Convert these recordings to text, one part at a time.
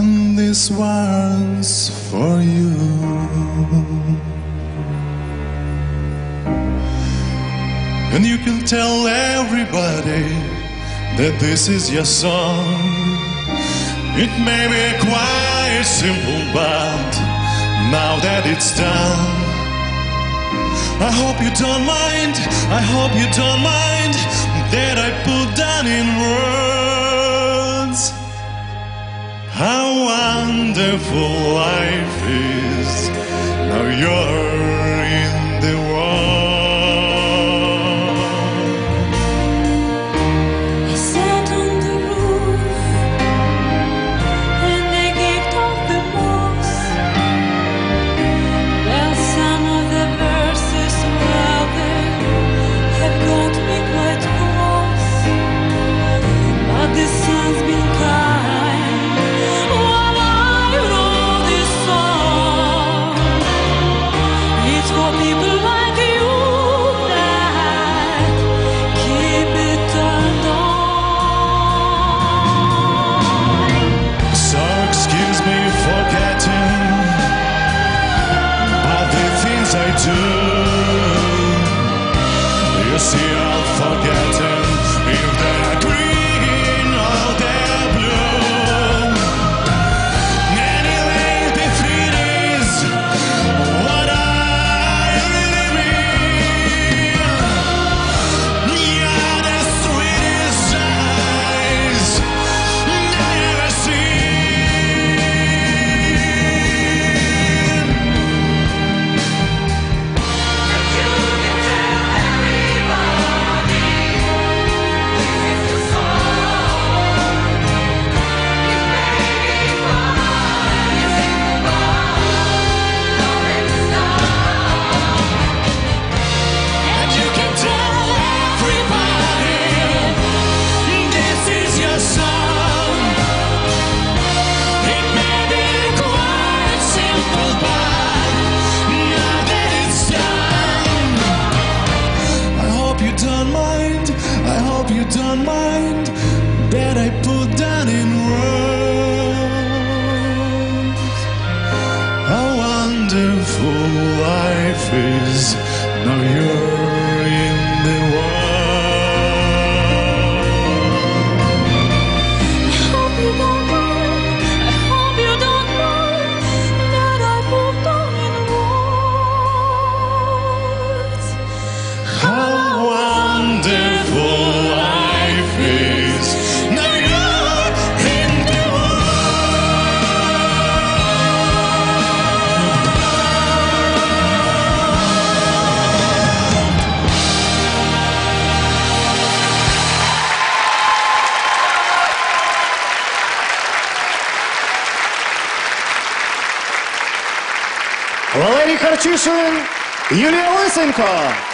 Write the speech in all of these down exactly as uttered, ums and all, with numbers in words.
And this one's for you. And you can tell everybody that this is your song. It may be quite simple, but now that it's done, I hope you don't mind, I hope you don't mind that I put down in words how wonderful life is. Now you're in the world. I sat on the roof and I gave off the moss. Well, some of the verses, well, they have got me quite cross, but the sun's been kind while I wrote this song. It's for people like you that keep it turned on. So excuse me for getting about the things I do. You see, I'll forget them if they're green or they're blue. Anyway, the fruit is what I really mean. You're the sweetest eyes I ever seen. And you can tell everybody this is your song. It may be quite simple, but now that it's done, I hope you don't mind, I hope you don't mind that I put down in words how wonderful life is. Now you're in the world. I hope you don't mind, I hope you don't mind that I put down in words How wonderful life is. Now you're in the Валерій Харчишин, Юлія Лисенко.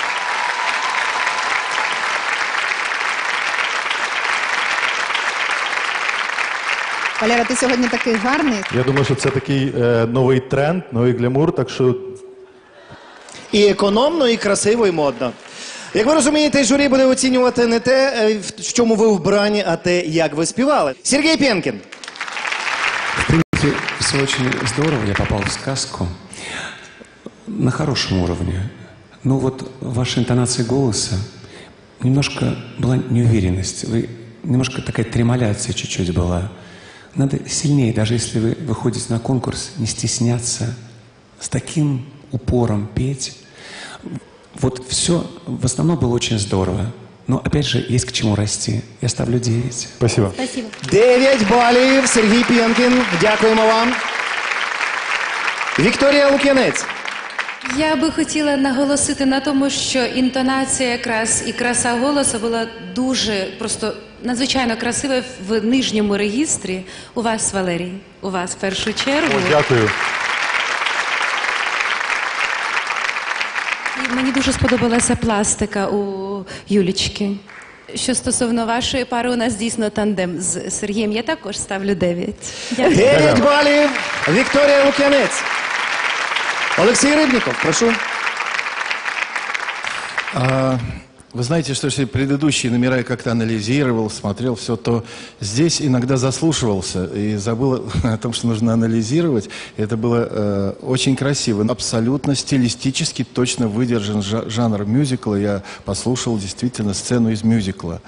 Валера, ти сьогодні такий гарний. Я думаю, що це такий е, новий тренд, новий глямур, так що І економно, і красиво, і модно. Як ви розумієте, журі буде оцінювати не те, е, в чому ви вбрані, а те, як ви співали. Сергій Пенкін. В принципе, все очень здорово, я попал в сказку на хорошем уровне. Но вот ваша интонация голоса, немножко была неуверенность, вы, немножко такая тремоляция чуть-чуть была. Надо сильнее, даже если вы выходите на конкурс, не стесняться, с таким упором петь. Вот все в основном было очень здорово. Но, опять же, есть к чему расти. Я ставлю девять. спасибо. Спасибо. Дев'ять балів, Сергій Пенкін. Дякуємо вам. Вікторія Лук'янець. Я би хотіла наголосити на тому, що інтонація якраз і краса голосу була дуже, просто надзвичайно красива в нижньому регістрі. У вас, Валерій, у вас в першу чергу. О, дякую. І мені дуже сподобалася пластика у Юлічки. Що стосовно вашої пари, у нас дійсно тандем з Сергієм. Я також ставлю дев'ять. Дякую. Дев'ять балів, Вікторія Лук'янець. Олексій Рибніков, прошу. А, Вы знаете, что если предыдущие номера я как-то анализировал, смотрел все, то здесь иногда заслушивался и забыл о том, что нужно анализировать. Это было э, очень красиво. Абсолютно стилистически точно выдержан жа- жанр мюзикла. Я послушал действительно сцену из мюзикла.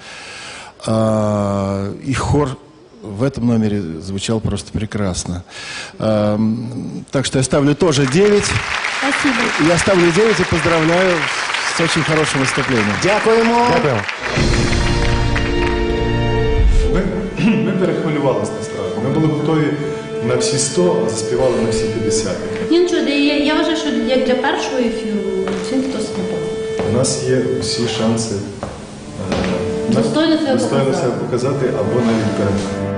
А, и хор в этом номере звучал просто прекрасно. А, так что я ставлю тоже девять. Спасибо. Я ставлю девять и поздравляю с очень хорошим выступлением. Дякуємо. Дякую. Ми, ми перехвилювалися насправді. Ми були готові на всі сто, а заспівали на всі п'ятдесят. Ні, нічого, я, я вважаю, що як для першого ефіру цілком досить непогано. У нас є всі шанси е, Достойно себе достойно показати. себе показати або навіть перемогти.